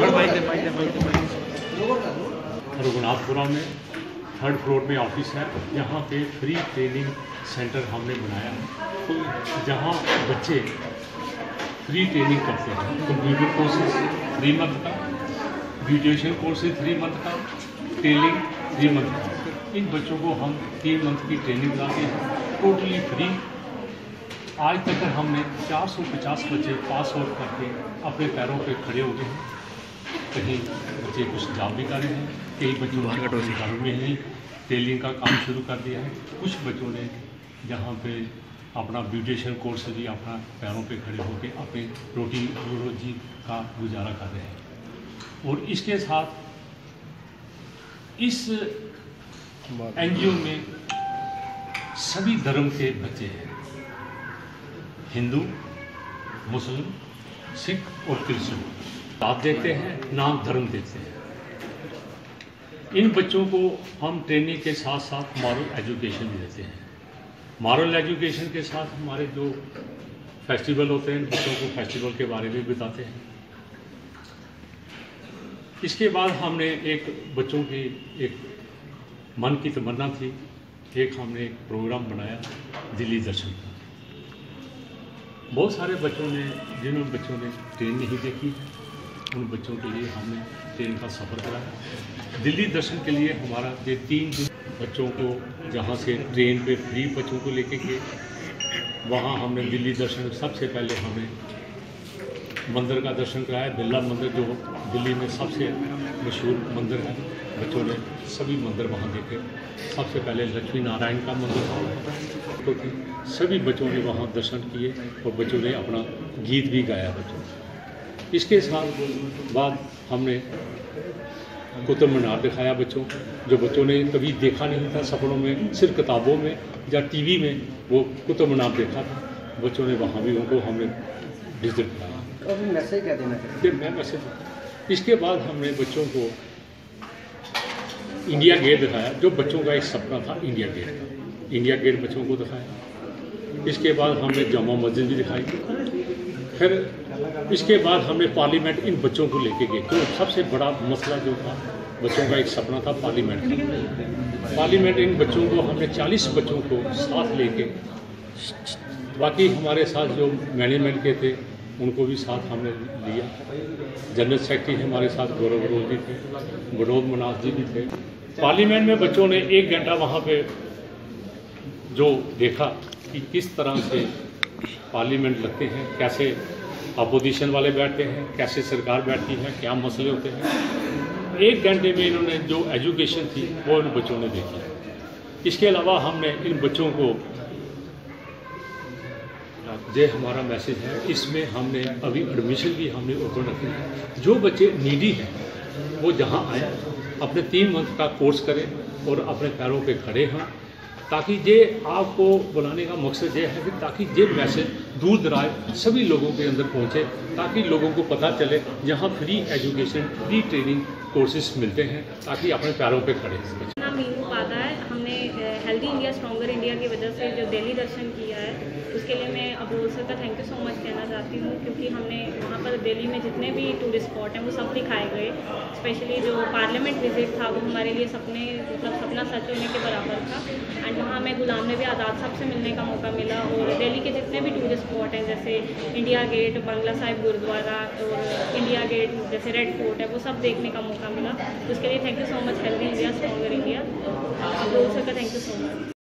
रघुनाथपुरा में 3rd floor में office है। यहाँ पे फ्री ट्रेनिंग सेंटर हमने बनाया है, तो जहाँ बच्चे फ्री ट्रेनिंग करते हैं। कंप्यूटर कोर्सेज 3 मंथ का, ब्यूटिशियन कोर्सेज 3 मंथ का, टेलिंग 3 मंथ का। इन बच्चों को हम 3 मंथ की ट्रेनिंग लाते हैं, टोटली फ्री। आज तक हमने 450 बच्चे पास आउट करके अपने पैरों पे खड़े हो गए हैं। कहीं बच्चे कुछ जॉब भी कर रहे हैं, कई बच्चों ने घरों में ही टेलिंग का काम शुरू कर दिया है। कुछ बच्चों ने जहाँ पे अपना ब्यूटिशियन कोर्स भी अपना पैरों पे खड़े होकर अपनी रोजी का गुजारा कर रहे हैं। और इसके साथ इस एनजीओ में सभी धर्म के बच्चे हैं, हिंदू, मुस्लिम, सिख और क्रिश्चियन। आप देखते हैं, नाम धर्म देते हैं। इन बच्चों को हम ट्रेनिंग के साथ साथ मॉरल एजुकेशन भी देते हैं। मॉरल एजुकेशन के साथ हमारे जो फेस्टिवल होते हैं, बच्चों को फेस्टिवल के बारे में बताते हैं। इसके बाद हमने एक बच्चों की एक मन की तमन्ना थी, एक हमने एक प्रोग्राम बनाया दिल्ली दर्शन का। बहुत सारे बच्चों ने, जिन बच्चों ने ट्रेन नहीं देखी, उन बच्चों के लिए हमने ट्रेन का सफ़र कराया। दिल्ली दर्शन के लिए हमारा ये 3 दिन बच्चों को जहाँ से ट्रेन पे फ्री बच्चों को लेके गए, वहाँ हमने दिल्ली दर्शन सबसे पहले हमें मंदिर का दर्शन कराया। बिरला मंदिर जो दिल्ली में सबसे मशहूर मंदिर है, बच्चों ने सभी मंदिर वहाँ देखे। सबसे पहले लक्ष्मी नारायण का मंदिर था, तो सभी बच्चों ने वहाँ दर्शन किए और बच्चों ने अपना गीत भी गाया बच्चों। इसके साथ बाद हमने कुतुब मीनार दिखाया बच्चों, जो बच्चों ने कभी देखा नहीं था सपनों में, सिर्फ किताबों में या टीवी में वो कुतुब मीनार देखा था। बच्चों ने वहाँ भी उनको हमने विजिट कराया। अब मैसेज क्या देना चाहिए? मैं मैसेज इसके बाद हमने बच्चों को इंडिया गेट दिखाया, जो बच्चों का एक सपना था इंडिया गेट का। इंडिया गेट बच्चों को दिखाया। इसके बाद हमने जामा मस्जिद भी दिखाई। फिर इसके बाद हमने पार्लियामेंट इन बच्चों को लेके गए, तो सबसे बड़ा मसला जो था, बच्चों का एक सपना था पार्लियामेंट का। पार्लियामेंट इन बच्चों को हमने 40 बच्चों को साथ लेके, बाकी हमारे साथ जो मैनेजमेंट के थे उनको भी साथ हमने लिया। जनरल सेक्रेटरी हमारे साथ गौरव बरोज जी थे, विनोद मनास जी भी थे। पार्लियामेंट में बच्चों ने 1 घंटा वहाँ पे जो देखा कि किस तरह से पार्लियामेंट लगते हैं, कैसे अपोजिशन वाले बैठते हैं, कैसे सरकार बैठती है, क्या मसले होते हैं। 1 घंटे में इन्होंने जो एजुकेशन थी वो इन बच्चों ने देखी। इसके अलावा हमने इन बच्चों को, ये हमारा मैसेज है, इसमें हमने अभी एडमिशन भी हमने ओपन रखी है। जो बच्चे नीडी हैं वो जहाँ आए, अपने 3 मंथ का कोर्स करें और अपने पैरों पे खड़े हों, ताकि ये आपको बुलाने का मकसद ये है कि ताकि ये मैसेज दूर दराज सभी लोगों के अंदर पहुँचे, ताकि लोगों को पता चले यहाँ free education, free training courses मिलते हैं, ताकि अपने पैरों पे खड़े हों। नाम मीनू पादा है। हमने हेल्दी इंडिया स्ट्रॉन्गर इंडिया की वजह से जो दिल्ली दर्शन किया है, उसके लिए मैं अबोल सर का थैंक यू सो मच कहना चाहती हूँ, क्योंकि हमने वहाँ पर दिल्ली में जितने भी टूरिस्ट स्पॉट हैं वो सब दिखाए गए। स्पेशली जो पार्लियामेंट विजिट था वो हमारे लिए सपना सच होने के बराबर था। एंड वहाँ हमें गुलाम नबी आज़ाद साहब से मिलने का मौका मिला, और दिल्ली के जितने भी टूरिस्ट स्पॉट हैं जैसे इंडिया गेट, बंगला साहिब गुरुद्वारा और इंडिया गेट जैसे रेड फोर्ट है, वो सब देखने का मौका मिला। उसके लिए thank you so much healthy India stronger India. अबोल सर का थैंक यू सो मच।